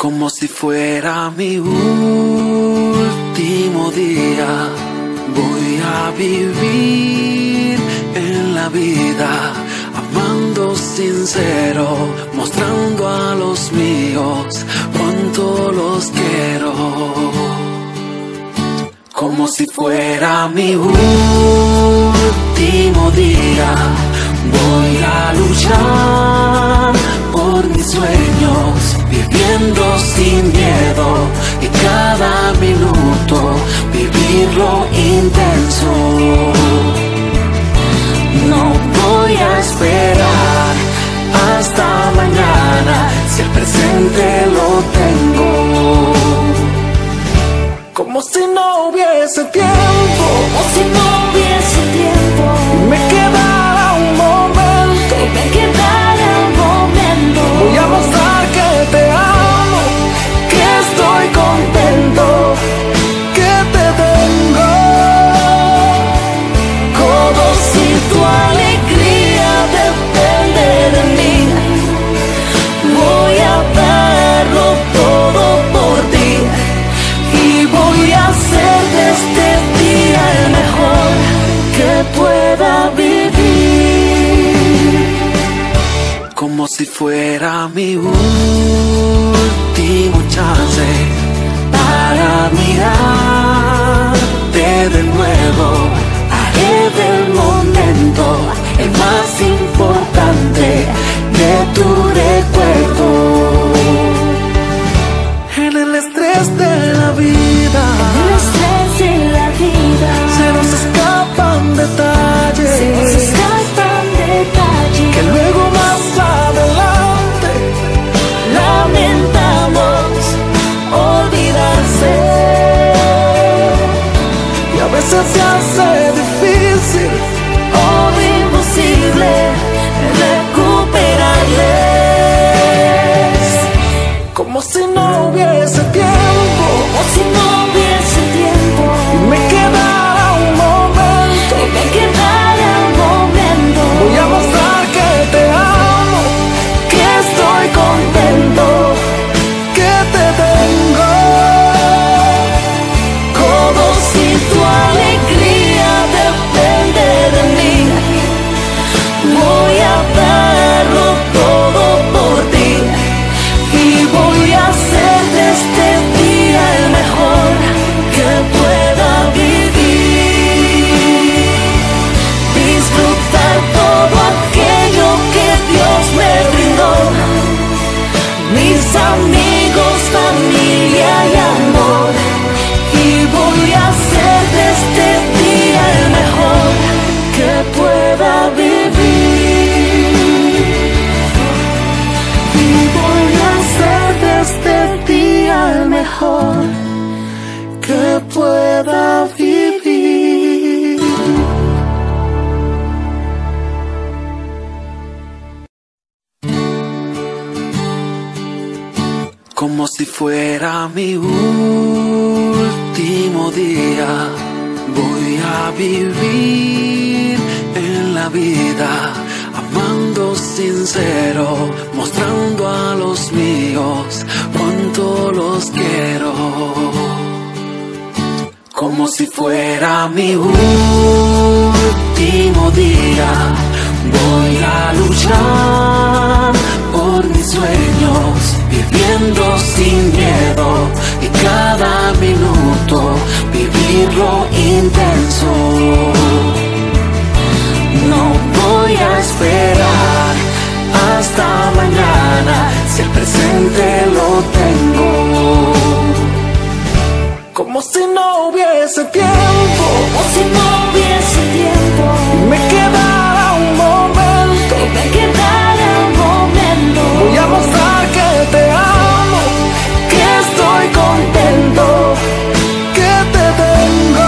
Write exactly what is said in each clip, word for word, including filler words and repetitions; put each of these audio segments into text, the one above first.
Como si fuera mi último día, voy a vivir en la vida, amando sincero, mostrando a los míos cuánto los quiero. Como si fuera mi último día, voy a luchar por mis sueños, viviendo sin miedo y cada minuto vivirlo intenso. No voy a esperar hasta mañana si el presente lo tengo. Como si no hubiese tiempo, como si no hubiese tiempo. Me quedara un momento, me quedara un momento. Voy a mostrar que te amo, que estoy contento, que te tengo. Como si tu alegría depende de mí, voy a darlo todo por ti. Y voy a hacer de este día el mejor que pueda vivir. Como si fuera mi último chance para mirarte de nuevo. Haré del momento el más importante de tu recuerdo. En el estrés de la vida, en el estrés de la vida, se nos escapan detalles, se nos escapan detalles que luego más adelante lamentamos olvidarse. Y a veces se hace difícil o imposible recuperarles. Como si no hubiese tiempo, como si no hubiese tiempo. Me quedara un momento, me quedara un momento. Voy a mostrar que te amo, que estoy contento, que te tengo. Como si tu alegría depende de mí, voy a darlo todo por ti. Y voy a hacer de este día el mejor que pueda vivir. Disfrutar todo aquello que Dios me brindó, mis amigos, familia y amor. Y voy a hacer de este día el mejor que pueda vivir. Y voy a hacer de este día el mejor que pueda vivir. Como si fuera mi último día, voy a vivir en la vida, amando sincero, mostrando a los míos cuánto los quiero. Como si fuera mi último día, voy a luchar por mis sueños, viviendo sin miedo y cada minuto vivirlo intenso. No voy a esperar hasta mañana si el presente lo tengo. Como si no hubiese tiempo, como si no hubiese tiempo. Me quedara un momento, me quedara un momento. Voy a mostrar que te amo, que estoy contento, que te tengo.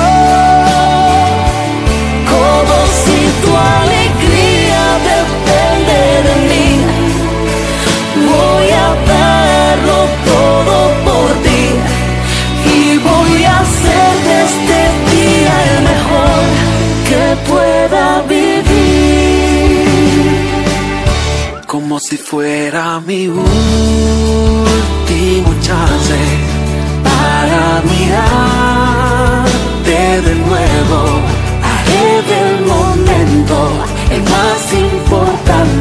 Como si tu alegría depende de mí, voy a darlo todo por ti. Y voy a hacer de este día el mejor que pueda vivir. Como si fuera mi último chance para mirarte de nuevo. Haré del momento el más importante.